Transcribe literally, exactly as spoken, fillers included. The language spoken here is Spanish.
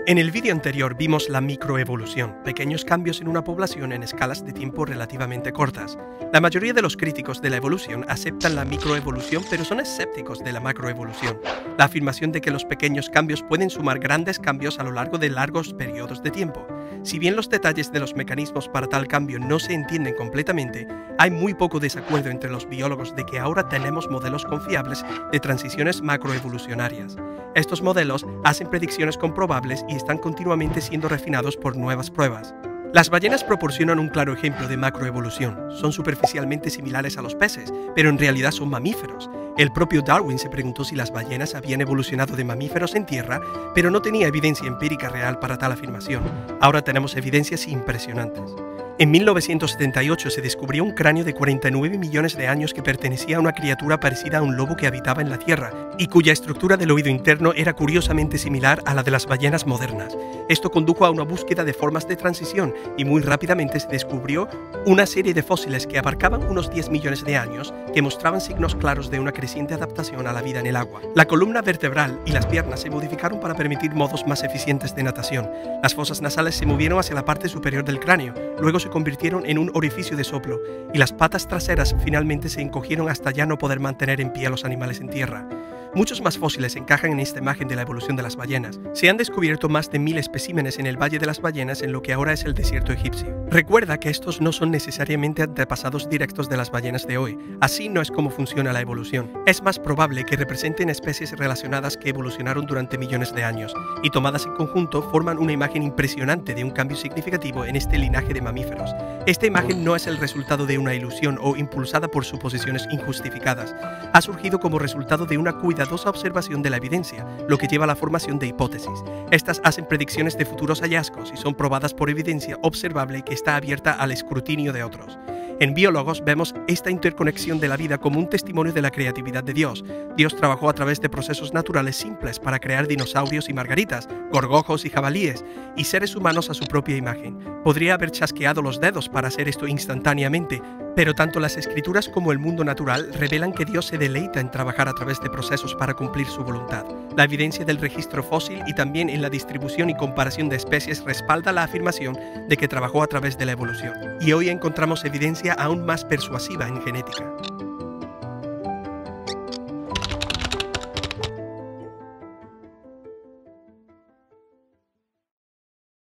En el vídeo anterior vimos la microevolución, pequeños cambios en una población en escalas de tiempo relativamente cortas. La mayoría de los críticos de la evolución aceptan la microevolución, pero son escépticos de la macroevolución, la afirmación de que los pequeños cambios pueden sumar grandes cambios a lo largo de largos periodos de tiempo. Si bien los detalles de los mecanismos para tal cambio no se entienden completamente, hay muy poco desacuerdo entre los biólogos de que ahora tenemos modelos confiables de transiciones macroevolucionarias. Estos modelos hacen predicciones comprobables y están continuamente siendo refinados por nuevas pruebas. Las ballenas proporcionan un claro ejemplo de macroevolución. Son superficialmente similares a los peces, pero en realidad son mamíferos. El propio Darwin se preguntó si las ballenas habían evolucionado de mamíferos en tierra, pero no tenía evidencia empírica real para tal afirmación. Ahora tenemos evidencias impresionantes. En mil novecientos setenta y ocho se descubrió un cráneo de cuarenta y nueve millones de años que pertenecía a una criatura parecida a un lobo que habitaba en la Tierra y cuya estructura del oído interno era curiosamente similar a la de las ballenas modernas. Esto condujo a una búsqueda de formas de transición y muy rápidamente se descubrió una serie de fósiles que abarcaban unos diez millones de años que mostraban signos claros de una creciente adaptación a la vida en el agua. La columna vertebral y las piernas se modificaron para permitir modos más eficientes de natación. Las fosas nasales se movieron hacia la parte superior del cráneo, luego se convirtieron en un orificio de soplo, y las patas traseras finalmente se encogieron hasta ya no poder mantener en pie a los animales en tierra. Muchos más fósiles encajan en esta imagen de la evolución de las ballenas. Se han descubierto más de mil especímenes en el Valle de las Ballenas en lo que ahora es el desierto egipcio. Recuerda que estos no son necesariamente antepasados directos de las ballenas de hoy. Así no es como funciona la evolución. Es más probable que representen especies relacionadas que evolucionaron durante millones de años, y tomadas en conjunto forman una imagen impresionante de un cambio significativo en este linaje de mamíferos. Esta imagen no es el resultado de una ilusión o impulsada por suposiciones injustificadas. Ha surgido como resultado de una cuidadosa observación de la evidencia, lo que lleva a la formación de hipótesis. Estas hacen predicciones de futuros hallazgos y son probadas por evidencia observable que está abierta al escrutinio de otros. En Biólogos vemos esta interconexión de la vida como un testimonio de la creatividad de Dios. Dios trabajó a través de procesos naturales simples para crear dinosaurios y margaritas, gorgojos y jabalíes, y seres humanos a su propia imagen. Podría haber chasqueado los dedos para hacer esto instantáneamente, pero tanto las escrituras como el mundo natural revelan que Dios se deleita en trabajar a través de procesos para cumplir su voluntad. La evidencia del registro fósil y también en la distribución y comparación de especies respalda la afirmación de que trabajó a través de la evolución. Y hoy encontramos evidencia aún más persuasiva en genética.